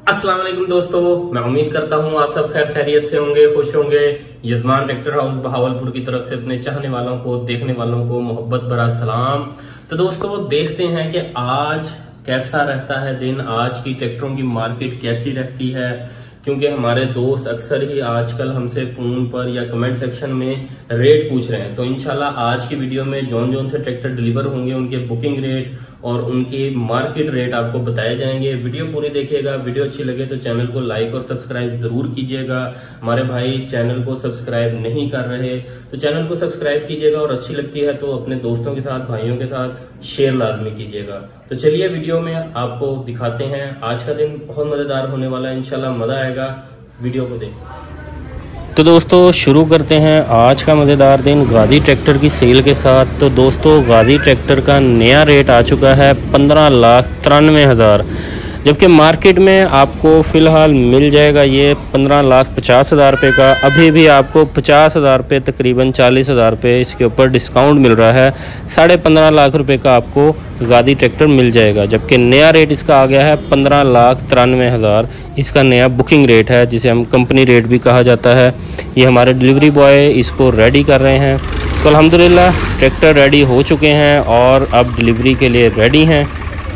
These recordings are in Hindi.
अस्सलाम वालेकुम दोस्तों, मैं उम्मीद करता हूँ आप सब खैर खैरियत से होंगे, खुश होंगे। यजमान ट्रैक्टर हाउस बहावलपुर की तरफ से अपने चाहने वालों को, देखने वालों को मोहब्बत भरा सलाम। तो दोस्तों देखते हैं कि आज कैसा रहता है दिन, आज की ट्रैक्टरों की मार्केट कैसी रहती है, क्योंकि हमारे दोस्त अक्सर ही आजकल हमसे फोन पर या कमेंट सेक्शन में रेट पूछ रहे हैं। तो इंशाल्लाह आज की वीडियो में जौन जौन से ट्रैक्टर डिलीवर होंगे उनके बुकिंग रेट और उनकी मार्केट रेट आपको बताए जाएंगे। वीडियो पूरी देखिएगा। वीडियो अच्छी लगे तो चैनल को लाइक और सब्सक्राइब जरूर कीजिएगा। हमारे भाई चैनल को सब्सक्राइब नहीं कर रहे तो चैनल को सब्सक्राइब कीजिएगा, और अच्छी लगती है तो अपने दोस्तों के साथ, भाइयों के साथ शेयर लाजमी कीजिएगा। तो चलिए वीडियो में आपको दिखाते हैं। आज का दिन बहुत मजेदार होने वाला है, इंशाल्लाह मजा आएगा। वीडियो को देखें। तो दोस्तों शुरू करते हैं आज का मज़ेदार दिन गाज़ी ट्रैक्टर की सेल के साथ। तो दोस्तों गाज़ी ट्रैक्टर का नया रेट आ चुका है 15,93,000, जबकि मार्केट में आपको फ़िलहाल मिल जाएगा ये 15,50,000 रुपये का। अभी भी आपको 50,000 रुपये, तकरीबन 40,000 रुपये इसके ऊपर डिस्काउंट मिल रहा है। 15.5 लाख रुपये का आपको गाज़ी ट्रैक्टर मिल जाएगा, जबकि नया रेट इसका आ गया है 15,93,000। इसका नया बुकिंग रेट है, जिसे हम कंपनी रेट भी कहा जाता है। ये हमारे डिलीवरी बॉय इसको रेडी कर रहे हैं। तो अल्हम्दुलिल्लाह ट्रैक्टर रेडी हो चुके हैं और अब डिलीवरी के लिए रेडी हैं।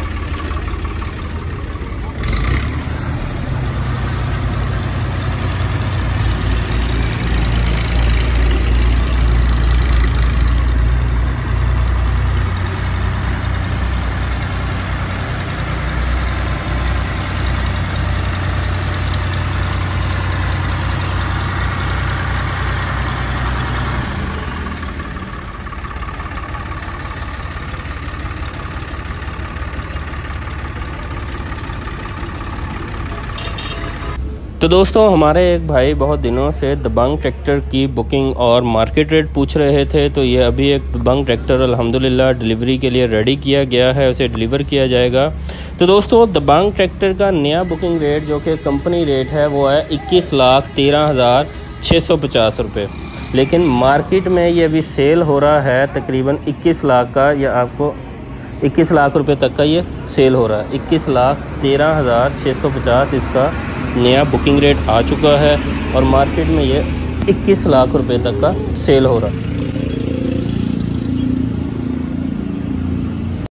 तो दोस्तों हमारे एक भाई बहुत दिनों से दबंग ट्रैक्टर की बुकिंग और मार्केट रेट पूछ रहे थे। तो ये अभी एक दबंग ट्रैक्टर अल्हम्दुलिल्लाह डिलीवरी के लिए रेडी किया गया है, उसे डिलीवर किया जाएगा। तो दोस्तों दबंग ट्रैक्टर का नया बुकिंग रेट जो कि कंपनी रेट है वो है 21,13,650 रुपये, लेकिन मार्केट में ये अभी सेल हो रहा है तकरीबन 21 लाख का। या आपको 21 लाख रुपये तक का ये सेल हो रहा है। 21,13,650 इसका नया बुकिंग रेट आ चुका है और मार्केट में ये 21 लाख रुपए तक का सेल हो रहा है।